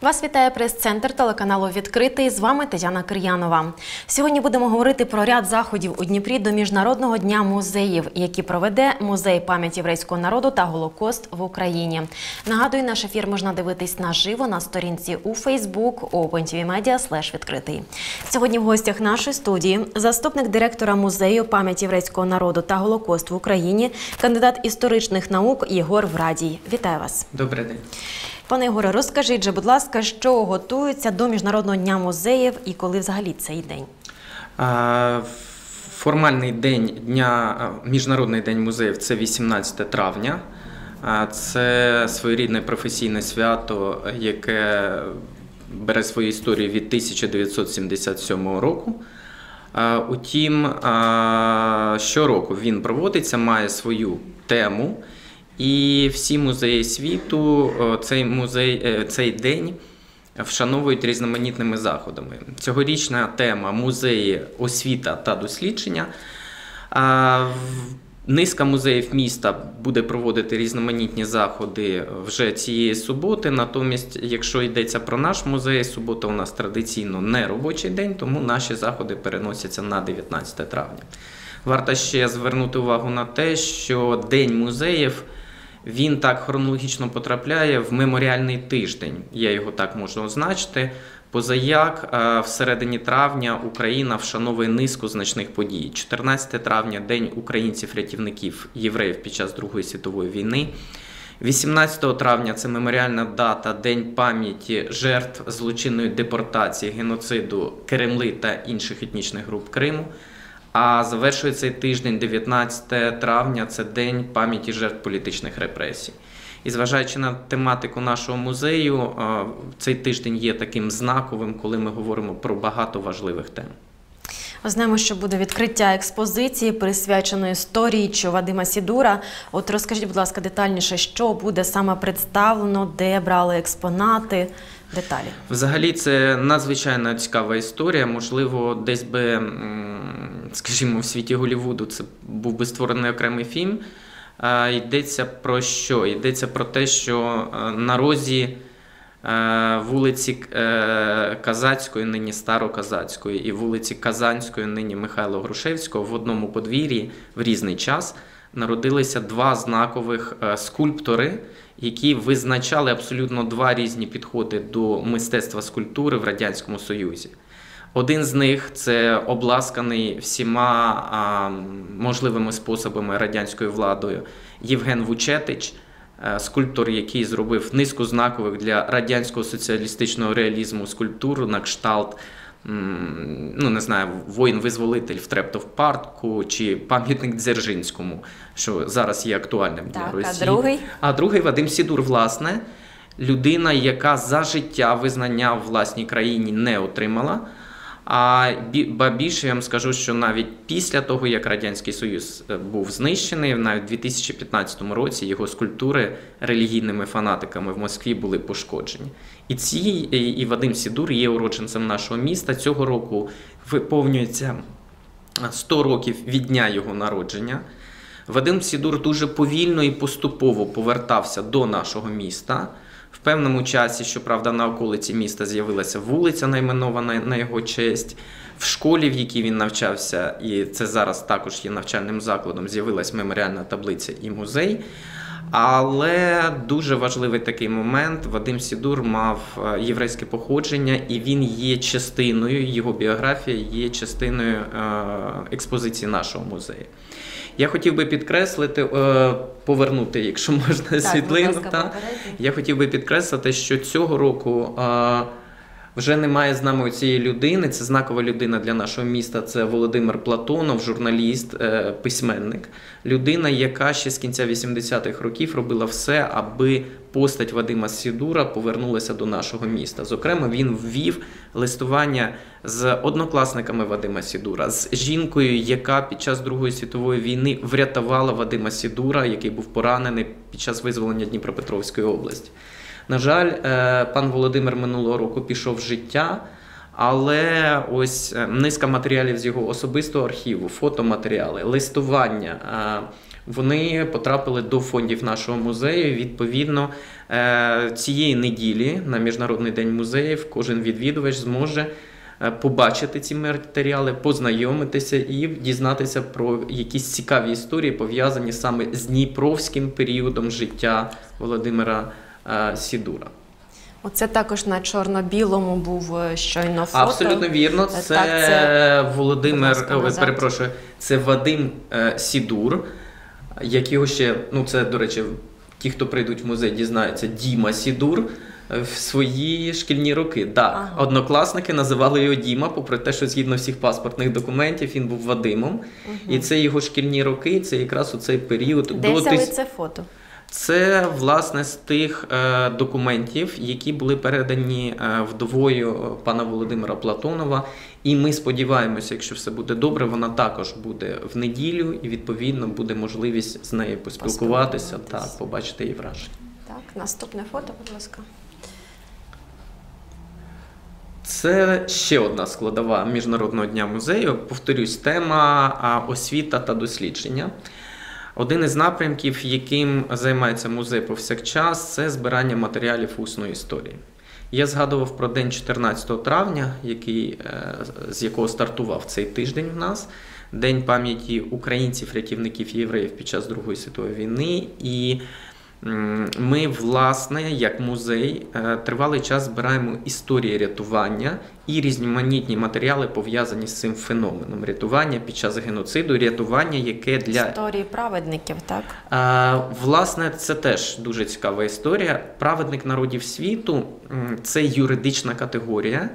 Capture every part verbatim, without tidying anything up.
Вас вітає прес-центр телеканалу «Відкритий». З вами Тетяна Кир'янова. Сьогодні будемо говорити про ряд заходів у Дніпрі до Міжнародного дня музеїв, які проведе Музей пам'яті єврейського народу та Голокост в Україні. Нагадую, наш ефір можна дивитись наживо на сторінці у Facebook OpenTVMedia слеш відкритий. Сьогодні в гостях нашої студії заступник директора Музею пам'яті єврейського народу та Голокост в Україні, кандидат історичних наук Єгор Врадій. Вітаю вас. Добрий день. Пане Єгоре, розкажіть же, будь ласка, що готується до Міжнародного дня музеїв і коли взагалі цей день? Формальний день дня, Міжнародний день музеїв – це вісімнадцяте травня. Це своєрідне професійне свято, яке бере свою історію від тисяча дев'ятсот сімдесят сьомого року. Утім, щороку він проводиться, має свою тему. І всі музеї світу цей, музей, цей день вшановують різноманітними заходами. Цьогорічна тема «Музеї, освіта та дослідження». Низка музеїв міста буде проводити різноманітні заходи вже цієї суботи. Натомість, якщо йдеться про наш музей, субота у нас традиційно не робочий день, тому наші заходи переносяться на дев'ятнадцяте травня. Варто ще звернути увагу на те, що День музеїв він так хронологічно потрапляє в меморіальний тиждень, я його так можу означити. Позаяк всередині травня Україна вшановує низку значних подій. чотирнадцяте травня – День українців-рятівників євреїв під час Другої світової війни. вісімнадцятого травня – це меморіальна дата, День пам'яті жертв злочинної депортації, геноциду Кремли та інших етнічних груп Криму. А завершує цей тиждень, дев'ятнадцяте травня, це День пам'яті жертв політичних репресій. І зважаючи на тематику нашого музею, цей тиждень є таким знаковим, коли ми говоримо про багато важливих тем. Знаємо, що буде відкриття експозиції, присвяченої сторіччю Вадима Сідура. От розкажіть, будь ласка, детальніше, що буде саме представлено, де брали експонати, деталі. Взагалі, це надзвичайно цікава історія. Можливо, десь би, скажімо, в світі Голлівуду це був би створений окремий фільм. Йдеться про що? Йдеться про те, що на розі вулиці Казацької, нині Староказацької, і вулиці Казанської, нині Михайла Грушевського, в одному подвір'ї в різний час народилися два знакових скульптори, які визначали абсолютно два різні підходи до мистецтва скульптури в Радянському Союзі. Один з них – це обласканий всіма а, можливими способами радянською владою Євген Вучетич, скульптор, який зробив низку знакових для радянського соціалістичного реалізму скульптур на кшталт, ну не знаю, воїн-визволитель в Трептов-парку чи пам'ятник Дзержинському, що зараз є актуальним для так, Росії. А другий? А другий Вадим Сідур, власне, людина, яка за життя визнання в власній країні не отримала. А ба більше я вам скажу, що навіть після того, як Радянський Союз був знищений, навіть у дві тисячі п'ятнадцятому році його скульптури релігійними фанатиками в Москві були пошкоджені. І, ці, і Вадим Сідур є уродженцем нашого міста. Цього року виповнюється сто років від дня його народження. Вадим Сідур дуже повільно і поступово повертався до нашого міста. В певному часі, щоправда, на околиці міста з'явилася вулиця, найменована на його честь. В школі, в якій він навчався, і це зараз також є навчальним закладом, з'явилась меморіальна таблиця і музей. Але дуже важливий такий момент. Вадим Сідур мав єврейське походження, і він є частиною, його біографія є частиною експозиції нашого музею. Я хотів би підкреслити, повернути, якщо можна, так, світлину. Та, я хотів би підкреслити, що цього року вже немає з нами цієї людини. Це знакова людина для нашого міста. Це Володимир Платонов, журналіст, письменник. Людина, яка ще з кінця вісімдесятих років робила все, аби постать Вадима Сідура повернулася до нашого міста. Зокрема, він ввів листування з однокласниками Вадима Сідура, з жінкою, яка під час Другої світової війни врятувала Вадима Сідура, який був поранений під час визволення Дніпропетровської області. На жаль, пан Володимир минулого року пішов з життя, Але ось низка матеріалів з його особистого архіву, фотоматеріали, листування, вони потрапили до фондів нашого музею. Відповідно, цієї неділі на Міжнародний день музеїв кожен відвідувач зможе побачити ці матеріали, познайомитися і дізнатися про якісь цікаві історії, пов'язані саме з дніпровським періодом життя Володимира Сідура. Оце також на чорно-білому був щойно фото. Абсолютно вірно. Це, так, це... Володимир, о, перепрошую, це Вадим Сідур, якого ще, ну це, до речі, ті, хто прийдуть в музей, дізнаються, Діма Сідур в свої шкільні роки. Так, ага. Однокласники називали його Діма, попри те, що згідно всіх паспортних документів він був Вадимом. Угу. І це його шкільні роки, це якраз у цей період. Де взяли це фото? Це, власне, з тих е, документів, які були передані е, вдовою пана Володимира Платонова. І ми сподіваємося, якщо все буде добре, вона також буде в неділю, і, відповідно, буде можливість з нею поспілкуватися та побачити її враження. Так, наступне фото, будь ласка. Це ще одна складова Міжнародного дня музею. Повторюсь, тема освіта та дослідження. Один із напрямків, яким займається музей повсякчас, це збирання матеріалів усної історії. Я згадував про день чотирнадцятого травня, який, з якого стартував цей тиждень у нас, День пам'яті українців, рятівників і євреїв під час Другої світової війни. І ми, власне, як музей, тривалий час збираємо історії рятування і різноманітні матеріали, пов'язані з цим феноменом. Рятування під час геноциду, рятування, яке для... Історії праведників, так? Власне, це теж дуже цікава історія. Праведник народів світу – це юридична категорія.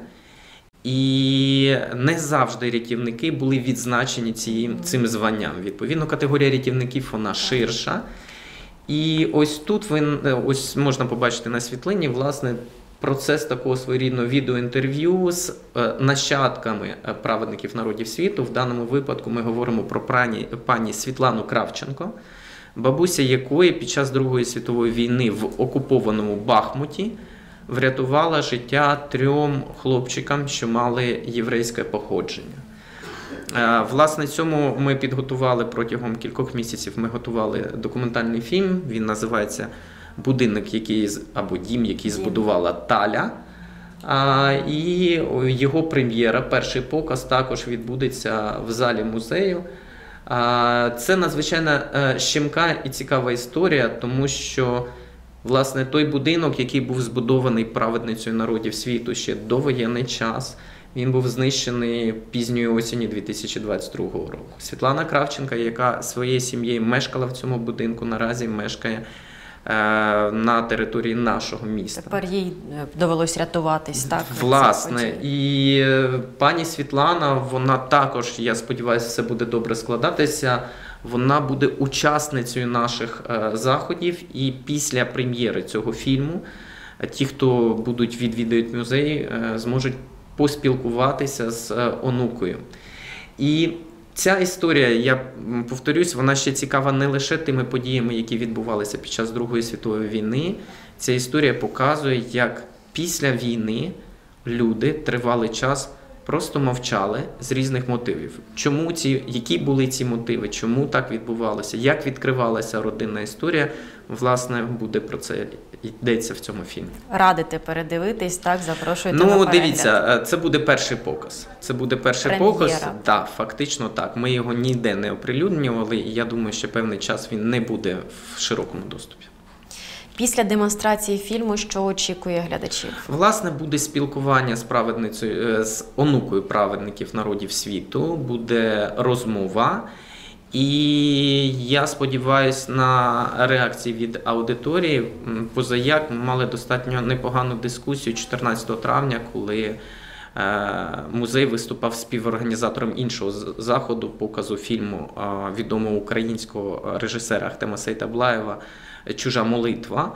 І не завжди рятівники були відзначені цим, цим званням. Відповідно, категорія рятівників, вона ширша. І ось тут ви, ось можна побачити на світлині, власне, процес такого своєрідного відеоінтерв'ю з нащадками праведників народів світу. В даному випадку ми говоримо про пані, пані Світлану Кравченко, бабуся якої під час Другої світової війни в окупованому Бахмуті врятувала життя трьом хлопчикам, що мали єврейське походження. Власне, цьому ми підготували протягом кількох місяців, ми готували документальний фільм, він називається «Будинок, який, або дім, який збудувала Таля». І його прем'єра, перший показ також відбудеться в залі музею. Це надзвичайно щемка і цікава історія, тому що, власне, той будинок, який був збудований праведницею народів світу ще довоєнний час, він був знищений пізньої осені дві тисячі двадцять другого року. Світлана Кравченка, яка своєю сім'єю мешкала в цьому будинку, наразі мешкає е, на території нашого міста. Тепер їй довелось рятуватись, так? Власне, і е, пані Світлана, вона також, я сподіваюся, все буде добре складатися, вона буде учасницею наших е, заходів, і після прем'єри цього фільму ті, хто будуть відвідувати музей, е, зможуть поспілкуватися з онукою. І ця історія, я повторюсь, вона ще цікава не лише тими подіями, які відбувалися під час Другої світової війни. Ця історія показує, як після війни люди тривалий час просто мовчали з різних мотивів. Чому ці, які були ці мотиви, чому так відбувалося, як відкривалася родинна історія, власне, буде про це йдеться в цьому фільмі. Радите передивитись, так, запрошуєте ну, на перегляд. Ну, дивіться, це буде перший показ. Це буде перший Прем'єра. показ. Так, фактично так. Ми його ніде не оприлюднювали, і я думаю, що певний час він не буде в широкому доступі. Після демонстрації фільму, що очікує глядачів? Власне, буде спілкування з праведницею, з онукою праведників народів світу, буде розмова. І я сподіваюся на реакції від аудиторії. Позаяк ми мали достатньо непогану дискусію чотирнадцятого травня, коли музей виступав співорганізатором іншого заходу, показу фільму відомого українського режисера Ахтема Сейтаблаєва «Чужа молитва».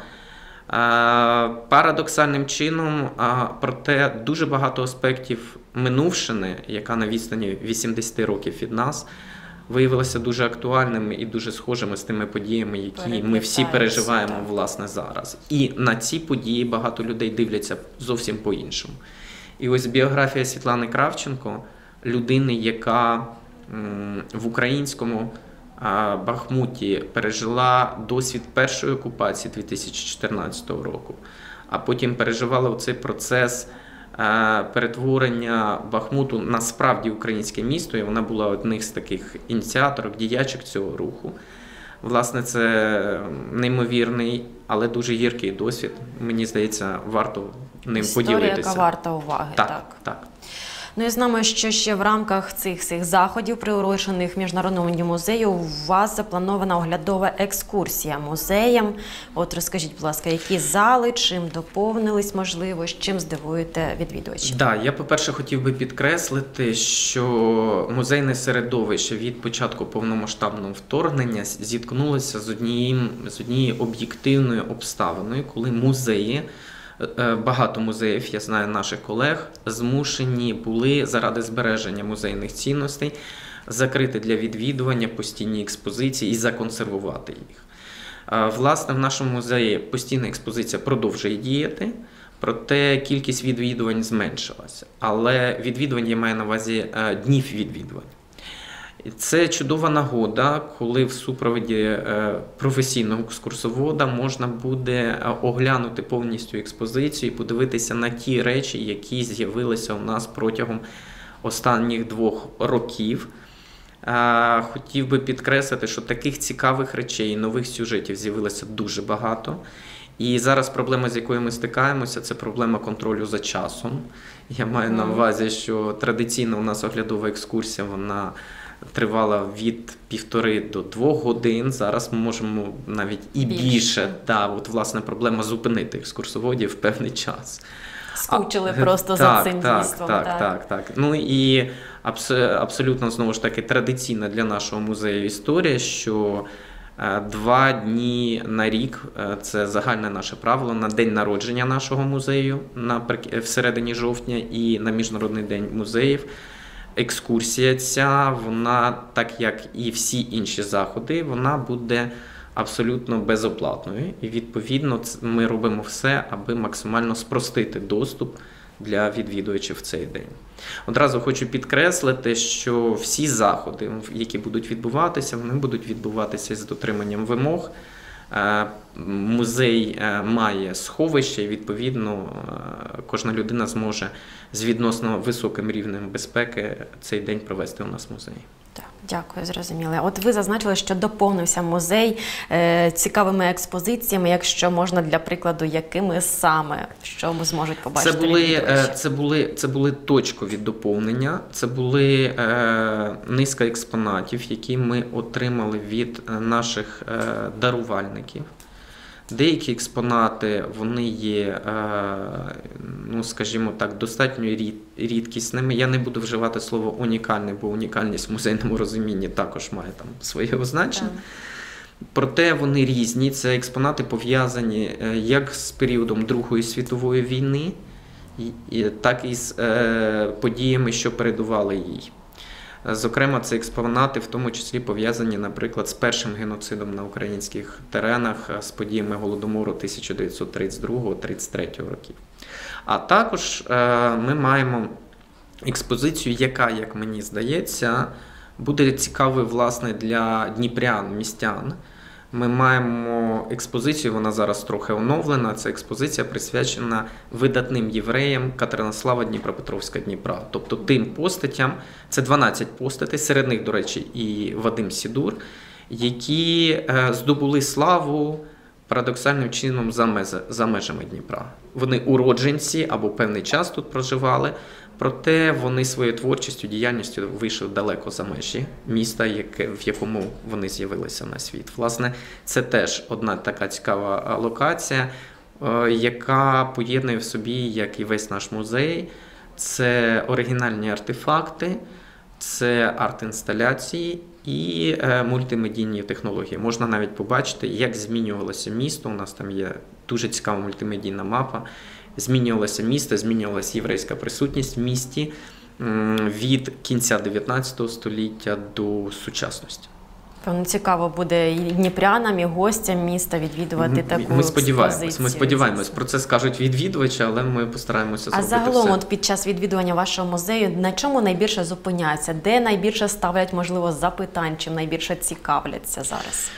Парадоксальним чином, проте дуже багато аспектів минувшини, яка на відстані вісімдесят років від нас, виявилися дуже актуальними і дуже схожими з тими подіями, які ми всі переживаємо, власне, зараз. І на ці події багато людей дивляться зовсім по-іншому. І ось біографія Світлани Кравченко, людини, яка в українському Бахмуті пережила досвід першої окупації дві тисячі чотирнадцятого року, а потім переживала цей процес перетворення Бахмуту на справді українське місто, і вона була одним з таких ініціаторів, діячок цього руху. Власне, це неймовірний, але дуже гіркий досвід. Мені здається, варто ним Історія, поділитися. яка варта уваги. Так, так. так. Ну і знаємо, що ще в рамках цих цих заходів, приурочених Міжнародному дню музею, у вас запланована оглядова екскурсія музеєм. От розкажіть, будь ласка, які зали, чим доповнились, можливо, з чим здивуєте відвідувачів? Так, я, по-перше, хотів би підкреслити, що музейне середовище від початку повномасштабного вторгнення зіткнулося з однією, з однією об'єктивною обставиною, коли музеї, багато музеїв, я знаю наших колег, змушені були заради збереження музейних цінностей закрити для відвідування постійні експозиції і законсервувати їх. Власне, в нашому музеї постійна експозиція продовжує діяти, проте кількість відвідувань зменшилася. Але відвідування я маю на увазі днів відвідувань. Це чудова нагода, коли в супроводі професійного екскурсовода можна буде оглянути повністю експозицію і подивитися на ті речі, які з'явилися у нас протягом останніх двох років. Хотів би підкреслити, що таких цікавих речей, нових сюжетів з'явилося дуже багато. І зараз проблема, з якою ми стикаємося, це проблема контролю за часом. Я маю на увазі, що традиційно у нас оглядова екскурсія, вона тривала від півтори до двох годин. Зараз ми можемо навіть і більше. більше. Да, от, власне, проблема зупинити екскурсоводів в певний час. Скучили а, просто так, за цим так, дійством. Так, так, так, так. Ну і абс абсолютно, знову ж таки, традиційна для нашого музею історія, що два дні на рік – це загальне наше правило на день народження нашого музею в середині жовтня і на Міжнародний день музеїв. Екскурсія ця, вона, так як і всі інші заходи, вона буде абсолютно безоплатною. І, відповідно, ми робимо все, аби максимально спростити доступ для відвідувачів в цей день. Одразу хочу підкреслити, що всі заходи, які будуть відбуватися, вони будуть відбуватися з дотриманням вимог. Музей має сховище, і, відповідно, кожна людина зможе з відносно високим рівнем безпеки цей день провести у нас в музеї. Так, дякую, зрозуміло. От ви зазначили, що доповнився музей е, цікавими експозиціями, якщо можна, для прикладу, якими саме, що ми зможуть побачити це були, відвідувачі? Це були, це були точкові доповнення, це були е, низка експонатів, які ми отримали від наших е, дарувальників. Деякі експонати, вони є, ну, скажімо так, достатньо рідкісними. Я не буду вживати слово унікальний, бо унікальність в музейному розумінні також має там своє означення. Проте вони різні. Це експонати пов'язані як з періодом Другої світової війни, так і з подіями, що передували їй. Зокрема, це експонати, в тому числі пов'язані, наприклад, з першим геноцидом на українських теренах, з подіями Голодомору тисяча дев'ятсот тридцять другого — тридцять третього років. А також ми маємо експозицію, яка, як мені здається, буде цікавою, власне, для дніпрян, містян. Ми маємо експозицію, вона зараз трохи оновлена, це експозиція присвячена видатним євреям Катеринослава Дніпропетровська Дніпра. Тобто тим постатям, це дванадцять постатей, серед них, до речі, і Вадим Сідур, які здобули славу парадоксальним чином за межами Дніпра. Вони уродженці або певний час тут проживали, проте вони своєю творчістю, діяльністю вийшли далеко за межі міста, в якому вони з'явилися на світ. Власне, це теж одна така цікава локація, яка поєднує в собі, як і весь наш музей, це оригінальні артефакти, це арт-інсталяції і мультимедійні технології. Можна навіть побачити, як змінювалося місто. У нас там є дуже цікава мультимедійна мапа. Змінювалося місто, змінювалася єврейська присутність в місті від кінця дев'ятнадцятого століття до сучасності. Певно, цікаво буде і дніпрянам, і гостям міста відвідувати таку Ми сподіваємось, експозицію. ми сподіваємось. Про це скажуть відвідувачі, але ми постараємося А зробити загалом, все. от під час відвідування вашого музею, на чому найбільше зупиняються? Де найбільше ставлять, можливо, запитань, чим найбільше цікавляться зараз?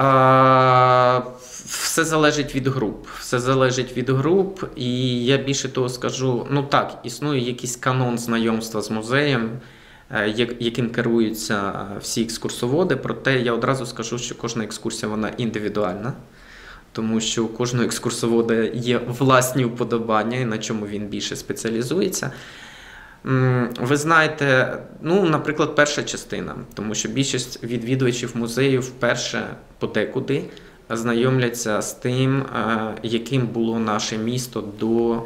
А, все залежить від груп. Все залежить від груп, і я більше того скажу, ну так, існує якийсь канон знайомства з музеєм, яким керуються всі екскурсоводи, проте я одразу скажу, що кожна екскурсія вона індивідуальна, тому що у кожного екскурсовода є власні вподобання, і на чому він більше спеціалізується. Ви знаєте, ну, наприклад, перша частина, тому що більшість відвідувачів музею вперше подекуди знайомляться з тим, яким було наше місто до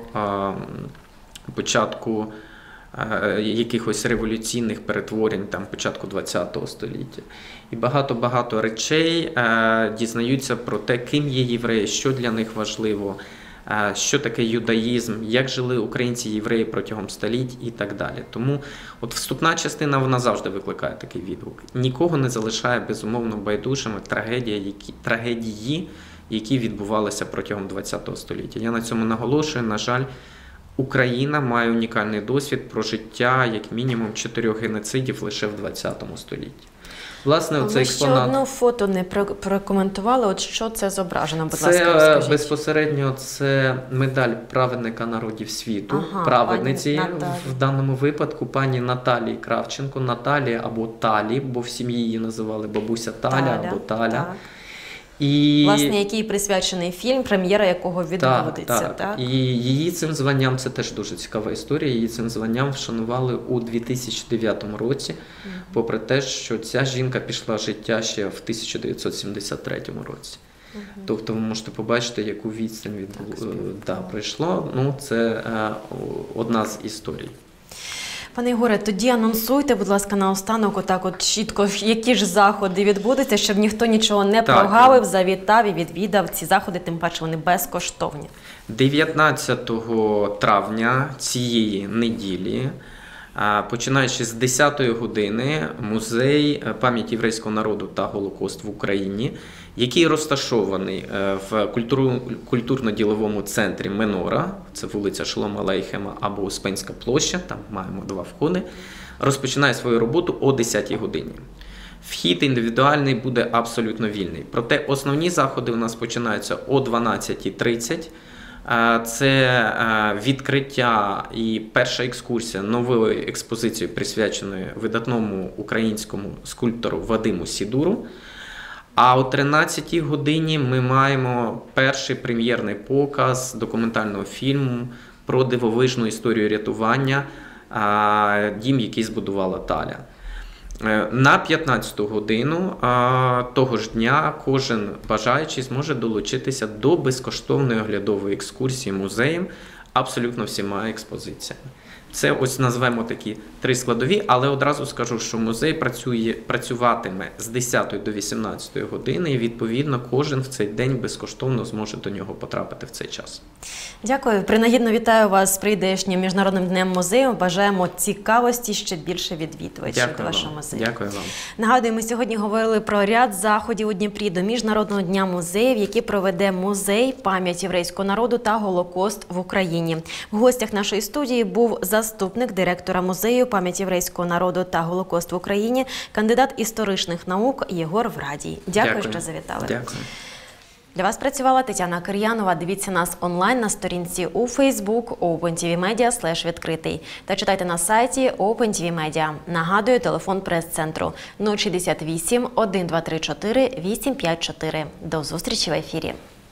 початку якихось революційних перетворень, там, початку ХХ століття. І багато-багато речей дізнаються про те, ким є євреї, що для них важливо, що таке юдаїзм, як жили українці і євреї протягом століть і так далі. Тому от вступна частина, вона завжди викликає такий відгук. Нікого не залишає, безумовно, байдужими трагедії, які, трагедії, які відбувалися протягом ХХ століття. Я на цьому наголошую, на жаль, Україна має унікальний досвід про життя, як мінімум, чотирьох геноцидів лише в ХХ столітті. Власне, оцей експонат... Ви ще одне фото не прокоментували, от що це зображено, будь це, ласка, розкажіть. Безпосередньо, це медаль праведника народів світу, ага, праведниці, пані в даному випадку пані Наталії Кравченко, Наталія або Талі, бо в сім'ї її називали бабуся Таля, Таля або Таля. Так. І... Власне, який присвячений фільм, прем'єра якого відбудеться. Так, так. Так? І її цим званням, це теж дуже цікава історія, її цим званням вшанували у дві тисячі дев'ятому році, mm-hmm. попри те, що ця жінка пішла з життя ще в тисяча дев'ятсот сімдесят третьому році. Mm-hmm. Тобто ви можете побачити, яку відстань від... да, пройшло. Ну, це е, одна з історій. Пане Ігоре, тоді анонсуйте, будь ласка, наостанок отак от чітко, які ж заходи відбудуться, щоб ніхто нічого не так. прогавив, завітав і відвідав ці заходи, тим паче вони безкоштовні. дев'ятнадцятого травня цієї неділі, починаючи з десятої години, музей пам'яті єврейського народу та Голокост в Україні, який розташований в культурно-діловому центрі Менора, це вулиця Шолома Алейхема або Успенська площа, там маємо два входи, розпочинає свою роботу о десятій годині. Вхід індивідуальний буде абсолютно вільний. Проте основні заходи у нас починаються о дванадцятій тридцять. Це відкриття і перша екскурсія нової експозиції, присвяченої видатному українському скульптору Вадиму Сідуру. А о тринадцятій годині ми маємо перший прем'єрний показ документального фільму про дивовижну історію рятування «Дім, який збудувала Таля». На п'ятнадцяту годину того ж дня кожен бажаючий зможе долучитися до безкоштовної оглядової екскурсії музеєм абсолютно всіма експозиціями. Це ось назвемо такі три складові, але одразу скажу, що музей працює, працюватиме з десятої до вісімнадцятої години, і відповідно кожен в цей день безкоштовно зможе до нього потрапити в цей час. Дякую. Принагідно вітаю вас з прийдешнім Міжнародним днем музею. Бажаємо цікавості ще більше відвідувачів до вашого музею. Дякую вам. Нагадую, ми сьогодні говорили про ряд заходів у Дніпрі до Міжнародного дня музеїв, які проведе музей пам'яті єврейського народу та Голокост в Україні. В гостях нашої студії був заступник директора музею пам'яті єврейського народу та Голокост в Україні, кандидат історичних наук Єгор Врадій. Дякую, Дякую. що завітали. Дякую. Для вас працювала Тетяна Кир'янова. Дивіться нас онлайн на сторінці у Facebook OpenTVMedia слеш відкритий та читайте на сайті OpenTVMedia. Нагадую, телефон прес-центру нуль шістдесят вісім, один два три чотири, вісім п'ять чотири. До зустрічі в ефірі.